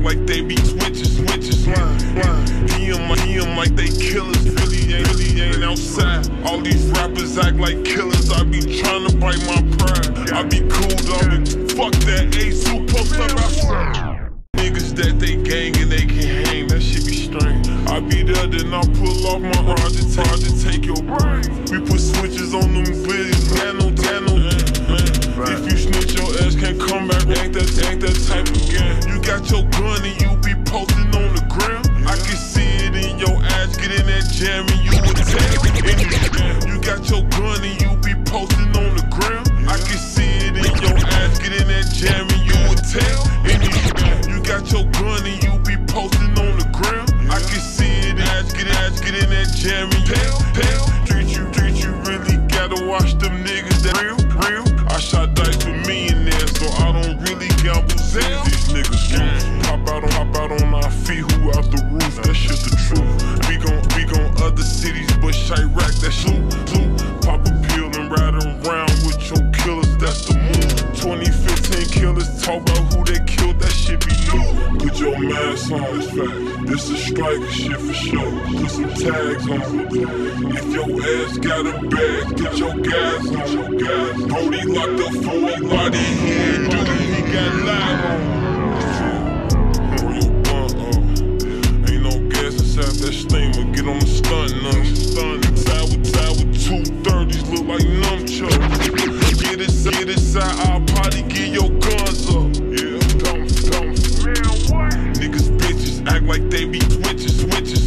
like they be switches, he em like they killers, really ain't outside. All these rappers act like killers, I be tryna bite my pride. I be cool, dog, fuck that ace who post up outside. Niggas that they gang and they can hang, that shit be strange. I be there, then I pull off my arm to take your brain. We put switches on them glitties, nano. If you snitch, your ass can't come back, ain't that type of game. You got your gun and you be posting on the ground. I can see it in your ass, get in that jam and you would tell. You got your gun and you be posting on the ground. I can see it in your ass, get in that jam and you would tell. You got your gun and you be posting on the ground. I can see it, get in that jam and you tell. Treat you really gotta watch them niggas that real. I shot dice with millionaires, so I don't really gamble zell. These niggas pop out on our feet, who out the roof, that shit the truth. We gon' other cities, but Chirac, that shit blue. Pop a pill and ride around with your killers, that's the move. 2015 killers talk about who they killed, that shit be new. Put your mask on, it's fact. This is striker shit for sure. Put some tags on it. If your ass got a bag, get your gas on. Brody locked up for a body, he ain't do it, he got live on. Roll your blunt up. Ain't no gas inside that steamer, get on the stunt now. Side with 230s, look like nunchucks. Get inside our party, get your guns up. Yeah, dumb. Niggas bitches act like they be switches,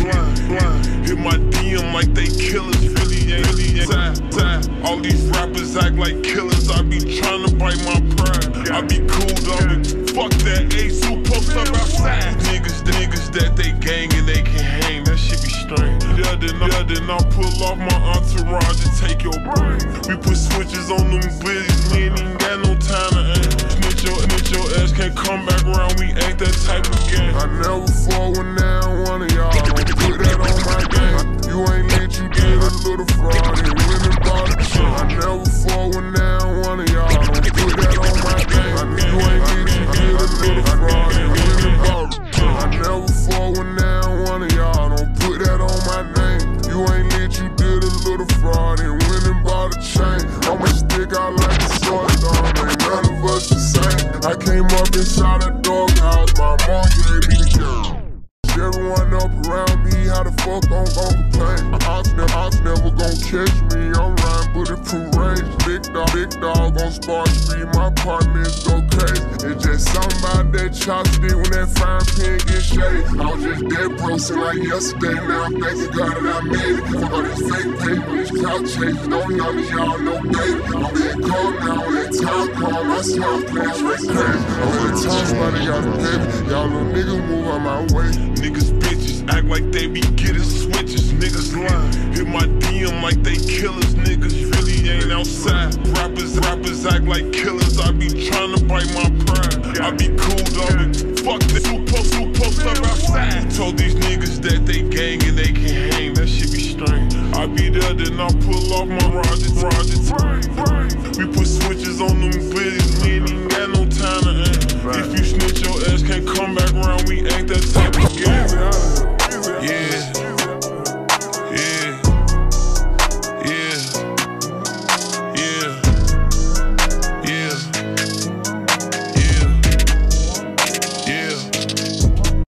hit my DM like they killers, really ain't outside. All these rappers act like killers, I be tryna bite my pride. I be cool, dog, fuck that ace who post up outside. Niggas that they gang and they can hang, that shit be strange. Yeah, then I pull off my entourage to take your brain. We put switches on them glitties, we ain't even got no time to aim. Snitch your ass can't come back around, we ain't that type of game. I never fall when down one of y'all. Put that on my game. You ain't lit, you did a little fraud and went and bought a chain. I never fall when down one of y'all. Put that on my game. You ain't lit, you did a little fraud and went and bought a chain. I never fall when down one of y'all. Don't put that on my name. You ain't lit, you did a little fraud and went and bought a chain. I'ma stick out like a sore thumb, ain't none of us the same. I came up inside a doghouse, my mom gave me the gun. Everyone up around me, how the fuck I'm gon' complain? Hawks never gon' catch me, I'm riding bulletproof range. Big dog on Spark Street, my apartments go crazy. It's just something about that chopstick when that fine pen get shady. I was just dead broke since like yesterday, now I'm thanking God that I made it. Fuck all this fake paper, this clout chasing, don't none of y'all know baby. I'm being cold now, when that time call, my sound plays straight crazy. I'm in the time spot, they got the baby. Y'all little niggas move out my way. Niggas bitches act like they be getting switches, niggas lying. Hit my DM like they killers, niggas really ain't outside. Rappers act like killers, I be tryna bite my pride. I be cool, dog, fuck that who post up outside. Told these niggas that they gang and they can hang, that shit be strange. I be there, then I pull off my Roger. We put switches on them glitties, we ain't even got no time to aim. If you